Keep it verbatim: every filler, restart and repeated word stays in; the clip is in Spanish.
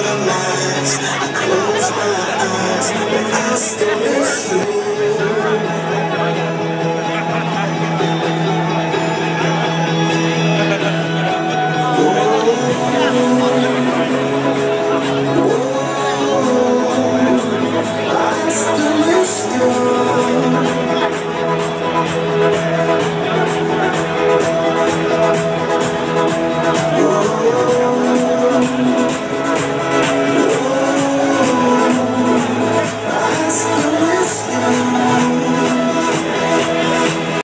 realize I close my eyes, but I still miss you.